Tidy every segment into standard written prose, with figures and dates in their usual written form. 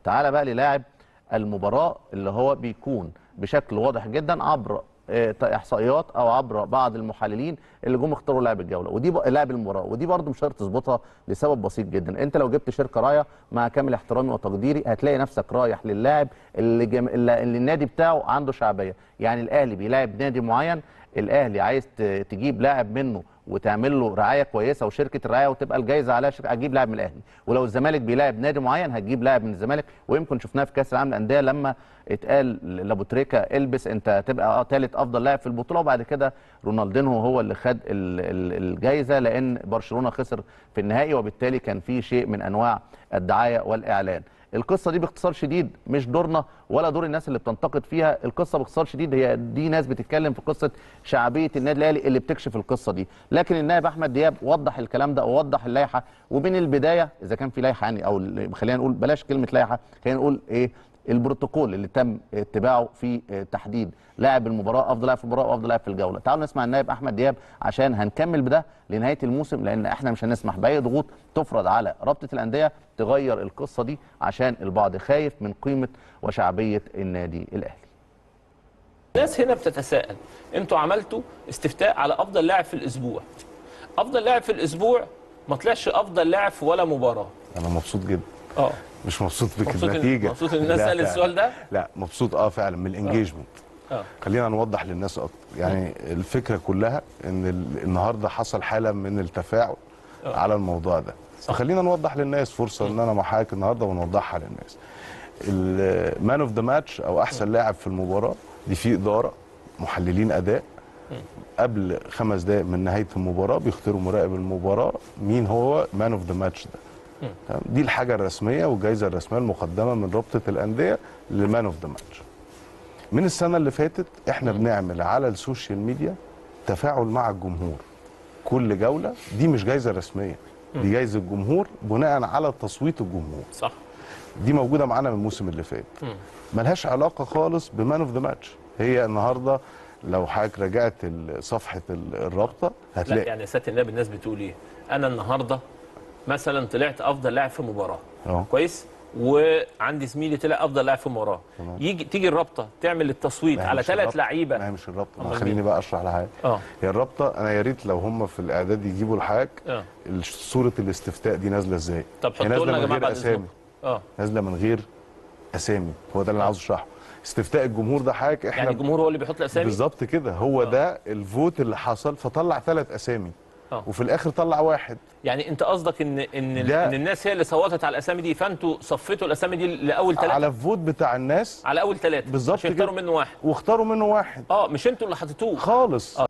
تعالى بقى للاعب المباراه اللي هو بيكون بشكل واضح جدا عبر احصائيات او عبر بعض المحللين اللي جم اختاروا لاعب الجوله ودي لاعب المباراه، ودي برده مش شرط تظبطها لسبب بسيط جدا. انت لو جبت شركه رايه مع كامل احترامي وتقديري هتلاقي نفسك رايح للاعب اللي النادي بتاعه عنده شعبيه. يعني الاهلي بيلاعب نادي معين، الاهلي عايز تجيب لاعب منه وتعمل له رعايه كويسه وشركه الرعايه وتبقى الجائزه عليها شركه، هتجيب لاعب من الاهلي. ولو الزمالك بيلاعب نادي معين هتجيب لاعب من الزمالك. ويمكن شفناها في كاس العالم للانديه لما اتقال لابو تريكه البس انت هتبقى ثالث افضل لاعب في البطوله، وبعد كده رونالدينهو هو اللي خد الجائزه لان برشلونه خسر في النهائي، وبالتالي كان في شيء من انواع الدعايه والاعلان. القصه دي باختصار شديد مش دورنا ولا دور الناس اللي بتنتقد فيها، القصه باختصار شديد هي دي ناس بتتكلم في قصه شعبيه النادي الاهلي اللي بتكشف القصه دي. لكن النائب احمد دياب وضح الكلام ده ووضح اللائحه، ومن البدايه اذا كان في لائحه يعني، او خلينا نقول بلاش كلمه لائحه، خلينا نقول ايه البروتوكول اللي تم اتباعه في تحديد لاعب المباراه، افضل لاعب في المباراه وافضل لاعب في الجوله. تعالوا نسمع النائب احمد دياب عشان هنكمل بده لنهايه الموسم، لان احنا مش هنسمح باي ضغوط تفرض على رابطه الانديه تغير القصه دي عشان البعض خايف من قيمه وشعبيه النادي الاهلي. الناس هنا بتتساءل، انتوا عملتوا استفتاء على افضل لاعب في الاسبوع. افضل لاعب في الاسبوع ما طلعش افضل لاعب في ولا مباراه. انا مبسوط جدا. مش مبسوط بالنتيجه. مبسوط ان الناس سالت السؤال ده؟ لا مبسوط فعلا من الانجيجمنت. خلينا نوضح للناس اكتر. يعني الفكره كلها ان النهارده حصل حاله من التفاعل على الموضوع ده. فخلينا نوضح للناس، فرصه ان انا مع حضرتك النهارده ونوضحها للناس. المان اوف ذا ماتش او احسن لاعب في المباراه دي في اداره محللين اداء قبل 5 دقائق من نهايه المباراه بيختاروا مراقب المباراه مين هو مان اوف ذا ماتش ده. دي الحاجه الرسميه والجائزه الرسميه المقدمه من رابطه الانديه لمان اوف ذا ماتش. من السنه اللي فاتت احنا بنعمل على السوشيال ميديا تفاعل مع الجمهور كل جوله. دي مش جائزه رسميه، دي جائزه الجمهور بناء على تصويت الجمهور. صح. دي موجوده معانا من الموسم اللي فات. ملهاش علاقه خالص بمان اوف ذا ماتش. هي النهارده لو حضرتك رجعت صفحه الرابطه هتلاقي. لا يعني يا سياده النائب الناس بتقول ايه؟ انا النهارده مثلا طلعت افضل لاعب في مباراه. كويس؟ وعندي زميلي طلع افضل لاعب في مباراه. تيجي الرابطه تعمل التصويت على 3 لعيبه. ما هي مش الرابطه، خليني بقى اشرح لحضرتك. هي الرابطه، انا يا ريت لو هم في الاعداد يجيبوا لحضرتك صوره الاستفتاء دي نازله ازاي. طب حطوا لنا يا جماعه بعد اذنكم. نازله من غير اسامي. هو ده اللي انا عاوز اشرحه. استفتاء الجمهور ده حضرتك احنا يعني الجمهور هو اللي بيحط الاسامي بالظبط كده. هو ده الفوت اللي حصل، فطلع 3 اسامي وفي الاخر طلع 1. يعني انت قصدك ان الناس هي اللي صوتت على الاسامي دي، فانتوا صفيتوا الاسامي دي لاول 3 على الفوت بتاع الناس، على اول 3 بالظبط كده، اختاروا منه 1 واختاروا منه 1. مش انتوا اللي حطيتوه خالص.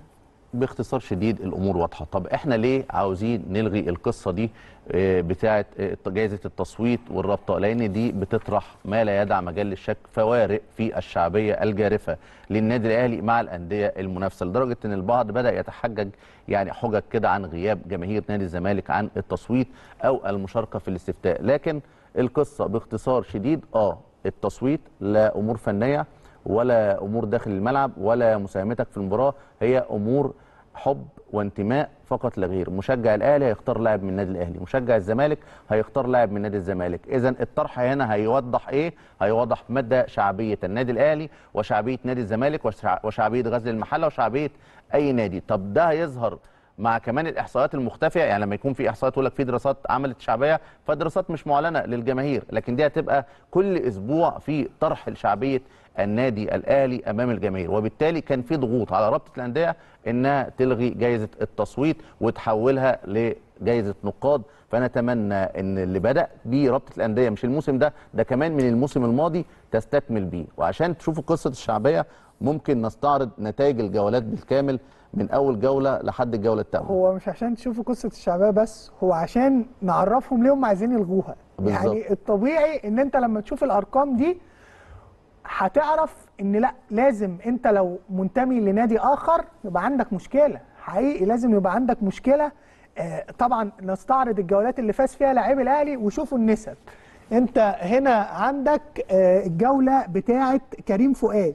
باختصار شديد الامور واضحه. طب احنا ليه عاوزين نلغي القصه دي بتاعه جائزه التصويت والرابطه؟ لان دي بتطرح ما لا يدع مجال للشك فوارق في الشعبيه الجارفه للنادي الاهلي مع الانديه المنافسه، لدرجه ان البعض بدا يتحجج يعني حجج كده عن غياب جماهير نادي الزمالك عن التصويت او المشاركه في الاستفتاء. لكن القصه باختصار شديد التصويت لا امور فنيه ولا امور داخل الملعب ولا مساهمتك في المباراه، هي امور حب وانتماء فقط لا غير. مشجع الاهلي هيختار لاعب من النادي الاهلي، مشجع الزمالك هيختار لاعب من نادي الزمالك. اذا الطرح هنا هيوضح ايه؟ هيوضح مدى شعبيه النادي الاهلي وشعبيه نادي الزمالك وشعبيه غزل المحله وشعبيه اي نادي. طب ده هيظهر مع كمان الاحصائيات المختفيه. يعني لما يكون في احصائيات يقول لك في دراسات عملت شعبيه، فدراسات مش معلنه للجماهير، لكن دي هتبقى كل اسبوع في طرح لشعبيه النادي الاهلي امام الجماهير. وبالتالي كان في ضغوط على رابطه الانديه انها تلغي جائزه التصويت وتحولها لجائزه نقاد. فنتمنى ان اللي بدا بيه رابطه الانديه مش الموسم ده كمان من الموسم الماضي تستكمل بيه. وعشان تشوفوا قصه الشعبيه ممكن نستعرض نتائج الجولات بالكامل من اول جوله لحد الجوله الثامنه. هو مش عشان تشوفوا قصه الشعبيه بس، هو عشان نعرفهم ليه هم عايزين يلغوها. بالزبط. يعني الطبيعي ان انت لما تشوف الارقام دي هتعرف ان لا، لازم انت لو منتمي لنادي اخر يبقى عندك مشكله حقيقي، لازم يبقى عندك مشكله. طبعا نستعرض الجولات اللي فاز فيها لاعبي الاهلي وشوفوا النسب. انت هنا عندك الجوله بتاعه كريم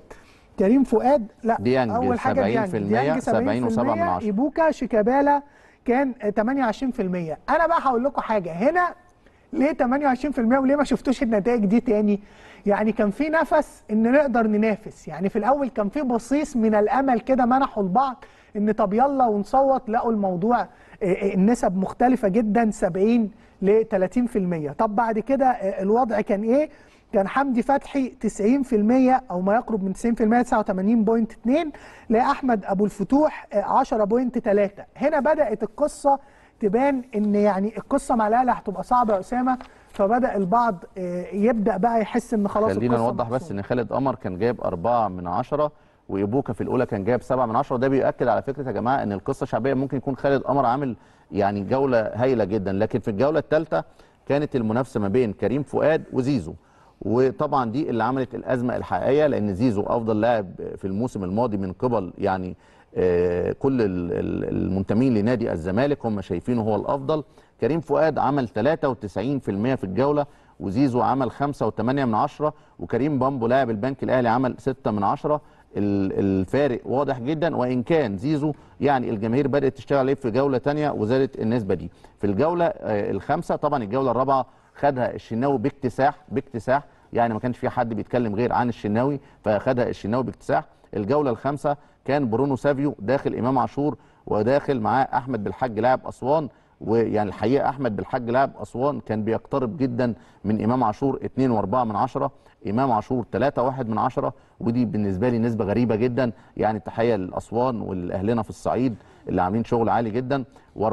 فؤاد لا ديانج اول حاجه 70% 70.7%. ايبوكا شيكابالا كان 28%. انا بقى هقول لكم حاجه هنا، ليه 28% وليه ما شفتوش النتائج دي تاني؟ يعني كان في نفس ان نقدر ننافس، يعني في الاول كان في بصيص من الامل كده منحوا لبعض ان طب يلا ونصوت، لقوا الموضوع النسب مختلفه جدا 70 ل 30%. طب بعد كده الوضع كان ايه؟ كان حمدي فتحي 90% او ما يقرب من 90%، 89.2، لاحمد ابو الفتوح 10.3. هنا بدات القصه تبان ان يعني القصه مع الاهلي هتبقى صعبه يا اسامه، فبدا البعض يبدا بقى يحس ان خلاص خلينا القصه نوضح بس محسومة. ان خالد قمر كان جايب 4/10 وايبوكا في الاولى كان جايب 7/10، وده بيؤكد على فكره يا جماعه ان القصه شعبيه. ممكن يكون خالد قمر عامل يعني جوله هايله جدا، لكن في الجوله الثالثه كانت المنافسه ما بين كريم فؤاد وزيزو، وطبعا دي اللي عملت الازمه الحقيقيه، لان زيزو افضل لاعب في الموسم الماضي من قبل يعني كل المنتمين لنادي الزمالك هم شايفينه هو الافضل. كريم فؤاد عمل 93% في الجوله، وزيزو عمل 5.8، وكريم بامبو لاعب البنك الاهلي عمل 6/10. الفارق واضح جدا، وان كان زيزو يعني الجماهير بدات تشتغل عليه في جوله ثانيه وزادت النسبه دي. في الجوله الخامسه طبعا الجوله الرابعه خدها الشناوي باكتساح، يعني ما كانش في حد بيتكلم غير عن الشناوي، فخدها الشناوي باكتساح. الجوله الخامسه كان برونو سافيو داخل امام عاشور وداخل معاه احمد بالحاج لاعب اسوان، ويعني الحقيقه احمد بالحاج لاعب اسوان كان بيقترب جدا من امام عاشور 2.4، امام عاشور 3.1، ودي بالنسبه لي نسبه غريبه جدا. يعني تحيه لاسوان والاهلنا في الصعيد اللي عاملين شغل عالي جدا،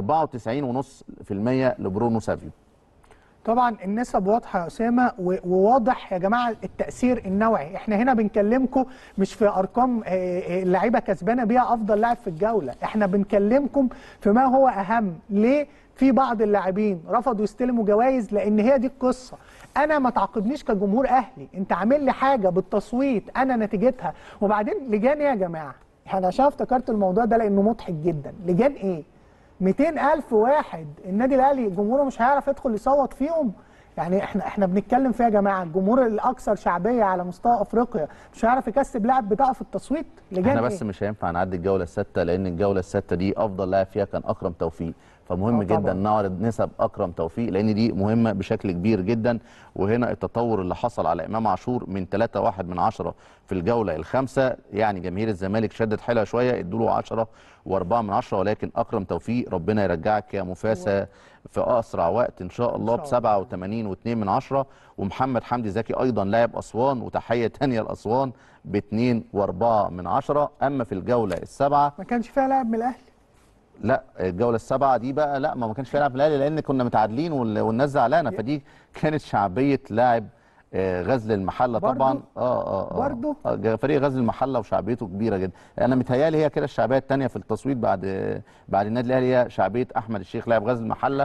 و94.5% لبرونو سافيو. طبعا النسب واضحه يا اسامه، وواضح يا جماعه التاثير النوعي. احنا هنا بنكلمكم مش في ارقام اللعيبه كسبانه بيها افضل لاعب في الجوله، احنا بنكلمكم في ما هو اهم. ليه في بعض اللاعبين رفضوا يستلموا جوائز؟ لان هي دي القصه. انا ما تعاقبنيش كجمهور اهلي، انت عامل لي حاجه بالتصويت انا نتيجتها. وبعدين لجان ايه يا جماعه؟ انا عشان افتكرت الموضوع ده لانه مضحك جدا. لجان ايه؟ 200,000 واحد النادي الاهلي جمهوره مش هيعرف يدخل يصوت فيهم؟ يعني احنا بنتكلم فيها يا جماعه، الجمهور الاكثر شعبيه على مستوى افريقيا مش هيعرف يكسب لاعب بتاعه في التصويت؟ لجان احنا بس إيه؟ مش هينفع نعدي الجوله السادسه، لان الجوله السادسه دي افضل لاعب فيها كان اكرم توفيق، فمهم جدا نعرض نسب اكرم توفيق لان دي مهمه بشكل كبير جدا. وهنا التطور اللي حصل على امام عاشور من 3.1 في الجوله الخامسه، يعني جماهير الزمالك شدت حيلها شويه ادوا له 10.4، ولكن اكرم توفيق ربنا يرجعك يا مفاسه في اسرع وقت ان شاء الله ب 87.2، ومحمد حمدي زكي ايضا لاعب اسوان وتحيه ثانيه لاسوان ب 2.4. اما في الجوله السابعه ما كانش فيها لاعب من الاهلي. لا الجوله السابعه دي بقى لا ما كانش فيها لاعب من الاهلي لان كنا متعادلين والناس زعلانه، فدي كانت شعبيه لاعب غزل المحله طبعا. برضه فريق غزل المحله وشعبيته كبيره جدا. انا متهيالي هي كده الشعبيه الثانيه في التصويت بعد النادي الاهلي هي شعبيه احمد الشيخ لاعب غزل المحله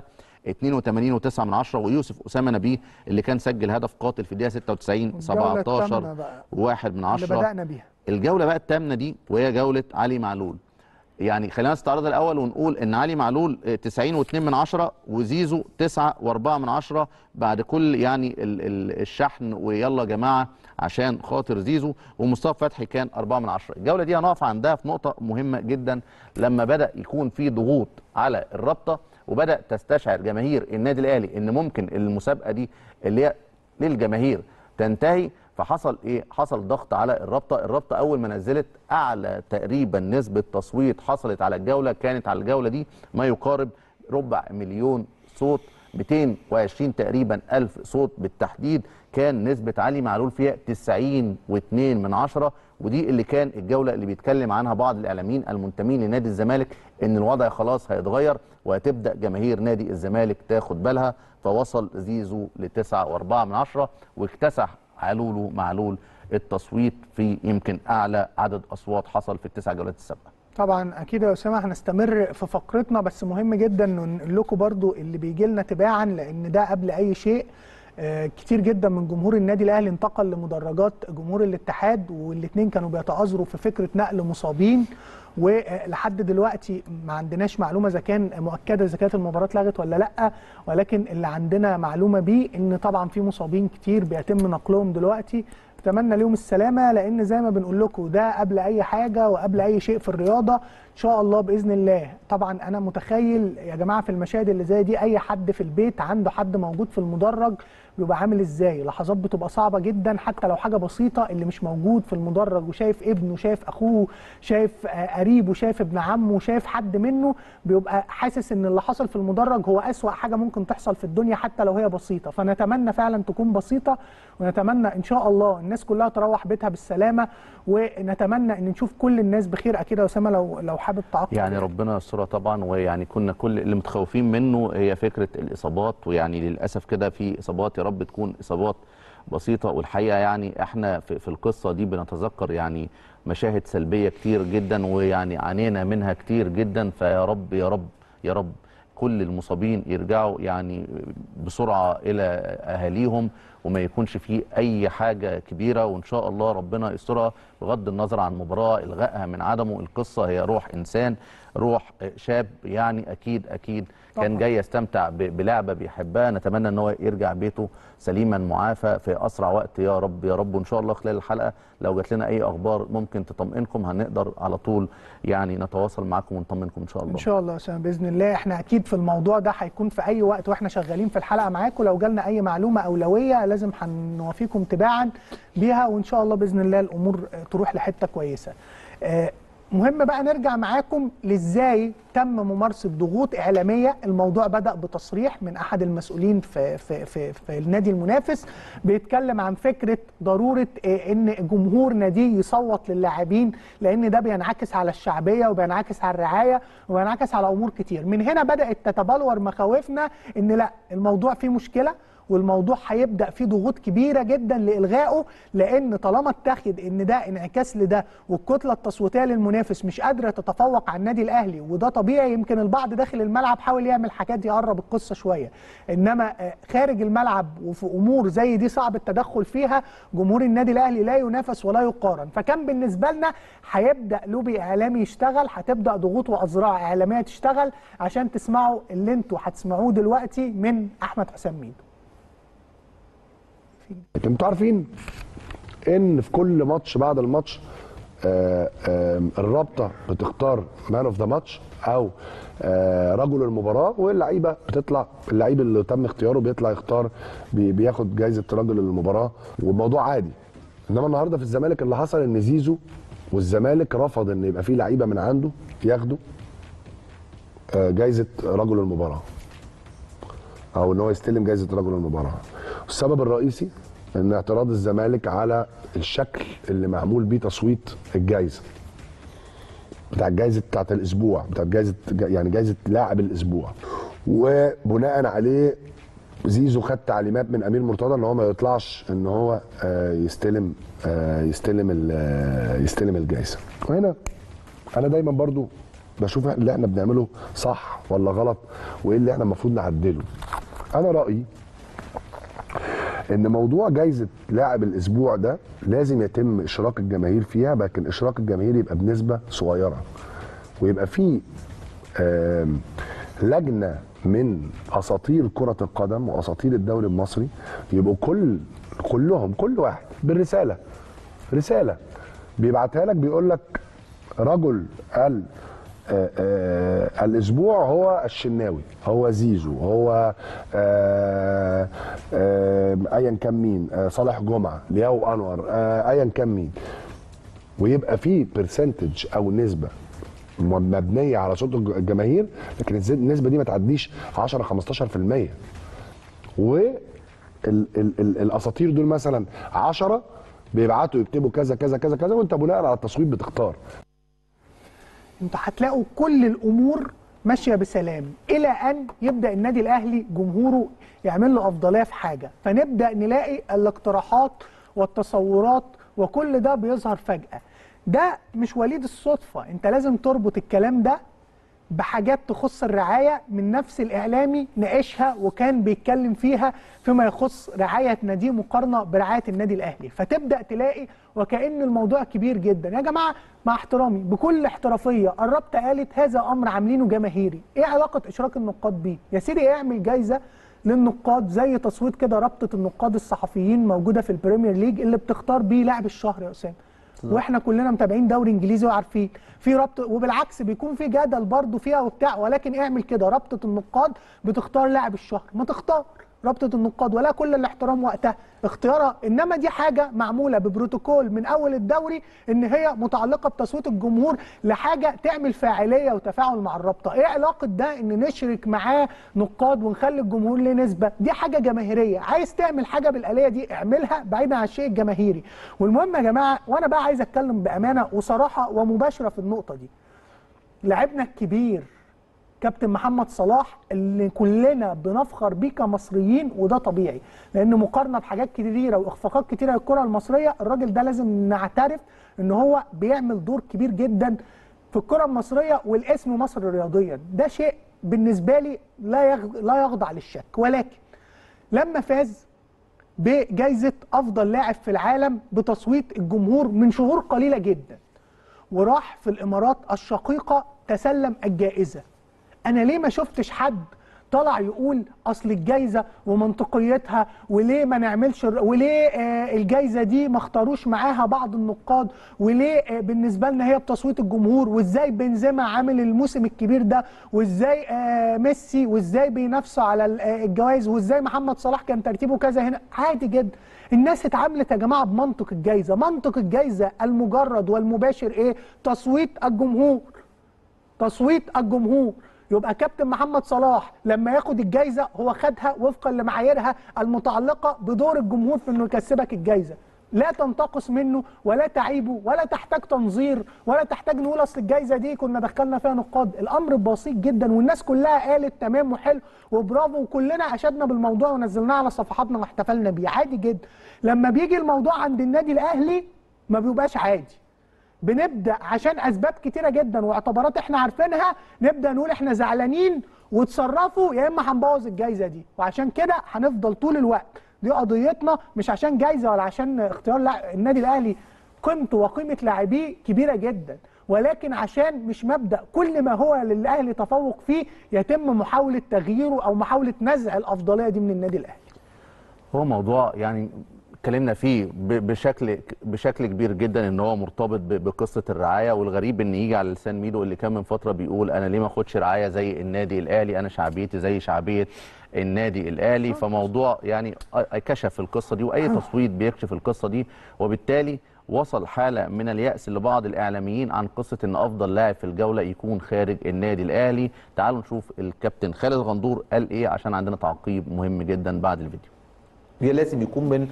82.9، ويوسف اسامه نبيه اللي كان سجل هدف قاتل في الدقيقه 96 17.1 اللي بدانا بيها. الجوله بقى الثامنه دي وهي جوله علي معلول. يعني خلينا نستعرض الاول ونقول ان علي معلول 90.2 وزيزو 9.4 بعد كل يعني الشحن ويلا يا جماعه عشان خاطر زيزو، ومصطفى فتحي كان 4/10. الجوله دي هنقف عندها في نقطه مهمه جدا، لما بدا يكون في ضغوط على الرابطه وبدا تستشعر جماهير النادي الاهلي ان ممكن المسابقه دي اللي هي للجماهير تنتهي، فحصل ايه؟ حصل ضغط على الرابطه اول ما نزلت اعلى تقريبا نسبه تصويت حصلت على الجوله، كانت على الجوله دي ما يقارب 250,000 صوت، 220 تقريبا الف صوت بالتحديد، كان نسبه علي معلول فيها 90.2، ودي اللي كان الجوله اللي بيتكلم عنها بعض الاعلاميين المنتمين لنادي الزمالك ان الوضع خلاص هيتغير وهتبدا جماهير نادي الزمالك تاخد بالها، فوصل زيزو ل 9.4 واكتسح معلول التصويت في يمكن اعلى عدد اصوات حصل في ال9 جولات السابقه. طبعا اكيد يا اسامه هنستمر في فقرتنا، بس مهم جدا نقول لكم برضو اللي بيجي لنا تباعا، لان ده قبل اي شيء كتير جدا من جمهور النادي الاهلي انتقل لمدرجات جمهور الاتحاد، والاثنين كانوا بيتآزروا في فكره نقل مصابين، ولحد دلوقتي ما عندناش معلومه اذا كان مؤكده اذا كانت المباراه اتلغت ولا لا، ولكن اللي عندنا معلومه بيه ان طبعا في مصابين كتير بيتم نقلهم دلوقتي ونتمنى ليهم السلامه، لان زي ما بنقول لكم ده قبل اي حاجه وقبل اي شيء في الرياضه ان شاء الله باذن الله. طبعا انا متخيل يا جماعه في المشاهد اللي زي دي اي حد في البيت عنده حد موجود في المدرج بيبقى عامل ازاي، لحظات بتبقى صعبه جدا حتى لو حاجه بسيطه. اللي مش موجود في المدرج وشايف ابنه، شايف اخوه، شايف قريبه، شايف ابن عمه، شايف حد منه، بيبقى حاسس ان اللي حصل في المدرج هو اسوأ حاجه ممكن تحصل في الدنيا حتى لو هي بسيطه. فنتمنى فعلا تكون بسيطه، ونتمنى ان شاء الله الناس كلها تروح بيتها بالسلامه، ونتمنى ان نشوف كل الناس بخير. اكيد يا اسامه لو حابب تعقب. يعني ربنا يسترها طبعا. ويعني كنا كل اللي متخوفين منه هي فكره الاصابات، ويعني للاسف كده في اصابات، يا رب تكون اصابات بسيطه. والحقيقه يعني احنا في القصه دي بنتذكر يعني مشاهد سلبيه كتير جدا، ويعني عانينا منها كتير جدا. فيا رب يا رب يا رب كل المصابين يرجعوا يعني بسرعه الى اهاليهم، وما يكونش فيه اي حاجه كبيره، وان شاء الله ربنا يسترها بغض النظر عن مباراه الغائها من عدمه. القصه هي روح انسان، روح شاب يعني اكيد كان جاي يستمتع بلعبه بيحبها. نتمنى ان هو يرجع بيته سليما معافى في اسرع وقت يا رب يا رب. وان شاء الله خلال الحلقه لو جات لنا اي اخبار ممكن تطمئنكم هنقدر على طول يعني نتواصل معاكم ونطمنكم ان شاء الله. ان شاء الله يا اسامه باذن الله. احنا اكيد في الموضوع ده هيكون في اي وقت واحنا شغالين في الحلقه معاكم، لو جالنا اي معلومه اولويه لازم هنوافيكم تباعا بيها، وان شاء الله باذن الله الامور تروح لحته كويسه. مهم بقى نرجع معاكم لازاي تم ممارسه ضغوط اعلاميه. الموضوع بدا بتصريح من احد المسؤولين في النادي المنافس بيتكلم عن فكره ضروره ان جمهور نادي يصوت للاعبين، لان ده بينعكس على الشعبيه وبينعكس على الرعايه وبينعكس على امور كتير. من هنا بدات تتبلور مخاوفنا ان لا، الموضوع فيه مشكله والموضوع هيبدا فيه ضغوط كبيره جدا لالغائه، لان طالما اتخذ ان ده انعكاس لده والكتله التصويتيه للمنافس مش قادره تتفوق على النادي الاهلي، وده طبيعي. يمكن البعض داخل الملعب حاول يعمل حاجات يقرب القصه شويه، انما خارج الملعب وفي امور زي دي صعب التدخل فيها، جمهور النادي الاهلي لا ينافس ولا يقارن. فكان بالنسبه لنا هيبدا لوبي اعلامي يشتغل، هتبدا ضغوط واذرع اعلاميه تشتغل عشان تسمعوا اللي انتوا هتسمعوه دلوقتي من احمد حسام ميدو. انتوا عارفين ان في كل ماتش بعد الماتش الرابطه بتختار مان اوف ذا ماتش او رجل المباراه، واللعيبه بتطلع، اللعيب اللي تم اختياره بيطلع يختار بياخد جايزه رجل المباراه، والموضوع عادي. انما النهارده في الزمالك اللي حصل ان زيزو والزمالك رفض ان يبقى في لعيبه من عنده ياخدوا جايزه رجل المباراه او ان هو يستلم جايزه رجل المباراه. السبب الرئيسي ان اعتراض الزمالك على الشكل اللي معمول بيه تصويت الجائزه بتاع الجائزه بتاعت الاسبوع، بتاعت جائزه لاعب الاسبوع. وبناء عليه زيزو خد تعليمات من امير مرتضى ان هو ما يطلعش ان هو يستلم الجائزه. وهنا انا دايما برضو بشوف اللي احنا بنعمله صح ولا غلط، وايه اللي احنا المفروض نعدله. انا رايي ان موضوع جايزه لاعب الاسبوع ده لازم يتم اشراك الجماهير فيها، لكن اشراك الجماهير يبقى بنسبه صغيره، ويبقى في لجنه من اساطير كره القدم واساطير الدوري المصري يبقوا كلهم كل واحد بالرساله، رساله بيبعتها لك بيقول لك رجل الاسبوع هو الشناوي، هو زيزو، هو ايا كان مين، صالح جمعه، لياو انور، ايا كان مين، ويبقى في برسنتج او نسبه مبنيه على صوت الجماهير، لكن النسبه دي ما تعديش 10 15%. والاساطير دول مثلا 10 بيبعتوا يكتبوا كذا كذا كذا كذا، وانت بناء على التصويت بتختار. انتوا هتلاقوا كل الامور ماشيه بسلام الى ان يبدا النادي الاهلي جمهوره يعمل له افضليه في حاجه، فنبدا نلاقي الاقتراحات والتصورات وكل ده بيظهر فجاه. ده مش وليد الصدفه، انت لازم تربط الكلام ده بحاجات تخص الرعايه من نفس الاعلامي ناقشها وكان بيتكلم فيها فيما يخص رعايه نادي مقارنه برعايه النادي الاهلي، فتبدا تلاقي وكأن الموضوع كبير جدا. يا جماعه مع احترامي بكل احترافيه، الرابطه قالت هذا امر عاملينه جماهيري، ايه علاقه اشراك النقاد بيه؟ يا سيدي اعمل جايزه للنقاد، زي تصويت كده رابطه النقاد الصحفيين موجوده في البريمير ليج اللي بتختار بيه لاعب الشهر يا اسامه. واحنا كلنا متابعين دوري انجليزي وعارفين في رابطه، وبالعكس بيكون في جدل برضه فيها وبتاع، ولكن اعمل كده رابطه النقاد بتختار لاعب الشهر، ما تختار رابطه النقاد ولا كل الاحترام وقتها اختيارها. انما دي حاجه معموله ببروتوكول من اول الدوري ان هي متعلقه بتصويت الجمهور لحاجه تعمل فاعليه وتفاعل مع الرابطه. ايه علاقه ده ان نشرك معاه نقاد ونخلي الجمهور له نسبه؟ دي حاجه جماهيريه، عايز تعمل حاجه بالاليه دي اعملها بعيدا عن الشيء الجماهيري. والمهم يا جماعه، وانا بقى عايز اتكلم بامانه وصراحه ومباشره في النقطه دي، لاعبنا الكبير كابتن محمد صلاح اللي كلنا بنفخر بيه كمصريين، وده طبيعي لان مقارنه بحاجات كتيره واخفاقات كتيره للكره المصريه، الراجل ده لازم نعترف ان هو بيعمل دور كبير جدا في الكره المصريه والاسم مصر رياضيا. ده شيء بالنسبه لي لا يخضع للشك. ولكن لما فاز بجائزه افضل لاعب في العالم بتصويت الجمهور من شهور قليله جدا، وراح في الامارات الشقيقه تسلم الجائزه، أنا ليه ما شفتش حد طلع يقول أصل الجايزة ومنطقيتها وليه ما نعملش وليه الجايزة دي ما اختاروش معاها بعض النقاد، وليه بالنسبة لنا هي بتصويت الجمهور، وإزاي بنزيما عامل الموسم الكبير ده، وإزاي ميسي، وإزاي بينافسوا على الجوائز، وإزاي محمد صلاح كان ترتيبه كذا هنا. عادي جدا، الناس اتعاملت يا جماعة بمنطق الجايزة. منطق الجايزة المجرد والمباشر إيه؟ تصويت الجمهور. تصويت الجمهور. يبقى كابتن محمد صلاح لما ياخد الجايزه هو خدها وفقا لمعاييرها المتعلقه بدور الجمهور في انه يكسبك الجايزه، لا تنتقص منه ولا تعيبه ولا تحتاج تنظير ولا تحتاج نقول اصل الجايزه دي كنا دخلنا فيها نقاد. الامر بسيط جدا، والناس كلها قالت تمام وحلو وبرافو، وكلنا اشدنا بالموضوع ونزلناه على صفحاتنا واحتفلنا بيه عادي جدا. لما بيجي الموضوع عند النادي الاهلي ما بيبقاش عادي، بنبدا عشان اسباب كتيره جدا واعتبارات احنا عارفينها نبدا نقول احنا زعلانين وتصرفوا يا اما هنبوظ الجايزه دي، وعشان كده هنفضل طول الوقت دي قضيتنا، مش عشان جايزه ولا عشان اختيار النادي الاهلي قيمته وقيمه لاعبيه كبيره جدا، ولكن عشان مش مبدا كل ما هو للاهلي تفوق فيه يتم محاوله تغييره او محاوله نزع الافضليه دي من النادي الاهلي. هو موضوع يعني اتكلمنا فيه بشكل كبير جدا ان هو مرتبط بقصه الرعايه، والغريب ان يجي على لسان ميدو اللي كان من فتره بيقول انا ليه ما اخدش رعايه زي النادي الاهلي، انا شعبيتي زي شعبيه النادي الاهلي. فموضوع يعني كشف القصه دي، واي تصويت بيكشف القصه دي، وبالتالي وصل حاله من اليأس لبعض الاعلاميين عن قصه ان افضل لاعب في الجوله يكون خارج النادي الاهلي. تعالوا نشوف الكابتن خالد غندور قال ايه عشان عندنا تعقيب مهم جدا بعد الفيديو. هي لازم يكون من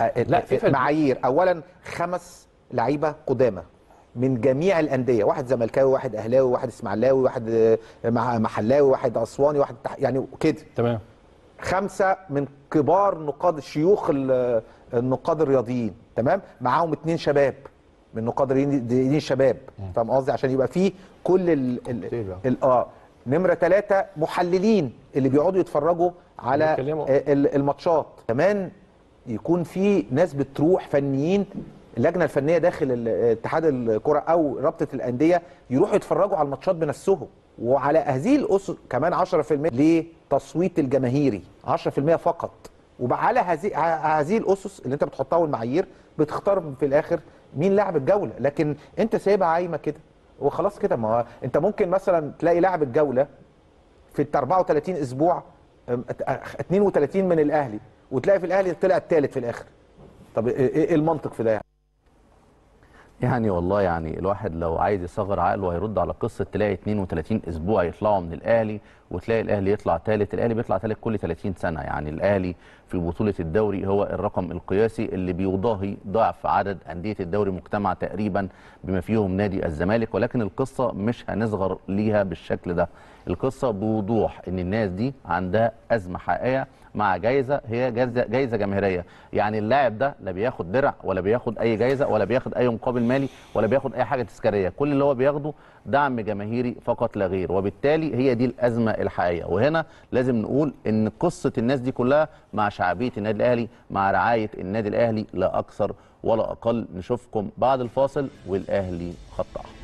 معايير، اولا 5 لعيبه قدامى من جميع الانديه، واحد زملكاوي، واحد اهلاوي، واحد اسماعيلاوي، واحد محلاوي، واحد اسواني، واحد يعني كده. تمام. 5 من كبار نقاد شيوخ النقاد الرياضيين، تمام، معاهم 2 شباب من نقاد الرياضيين شباب، فاهم قصدي؟ عشان يبقى فيه كل نمره 3 محللين اللي بيقعدوا يتفرجوا على الماتشات، كمان يكون في ناس بتروح فنيين، اللجنه الفنيه داخل اتحاد الكره او رابطه الانديه يروحوا يتفرجوا على الماتشات بنفسهم، وعلى هذه الاسس كمان 10% لتصويت الجماهيري، 10% فقط. وعلى هذه الاسس اللي انت بتحطها والمعايير بتختار في الاخر مين لاعب الجوله، لكن انت سايبها عايمه كده وخلاص كده. ما انت ممكن مثلا تلاقي لاعب الجوله في 34 اسبوع 32 من الاهلي، وتلاقي في الاهلي طلع الثالث في الاخر. طب ايه المنطق في ده؟ يعني والله يعني الواحد لو عايز يصغر عقله هيرد على قصه تلاقي 32 اسبوع يطلعوا من الاهلي وتلاقي الاهلي يطلع ثالث. الاهلي بيطلع ثالث كل 30 سنه، يعني الاهلي في بطوله الدوري هو الرقم القياسي اللي بيضاهي ضعف عدد انديه الدوري مجتمع تقريبا بما فيهم نادي الزمالك. ولكن القصه مش هنصغر ليها بالشكل ده، القصه بوضوح ان الناس دي عندها ازمه حقيقيه مع جايزه هي جايزه جماهيريه. يعني اللاعب ده لا بياخد درع ولا بياخد اي جايزه ولا بياخد اي مقابل مالي ولا بياخد اي حاجه تذكاريه، كل اللي هو بياخده دعم جماهيري فقط لا غير، وبالتالي هي دي الازمه الحقيقيه. وهنا لازم نقول ان قصه الناس دي كلها مع شعبيه النادي الاهلي، مع رعايه النادي الاهلي، لا اكثر ولا اقل. نشوفكم بعد الفاصل والاهلي خط احمر.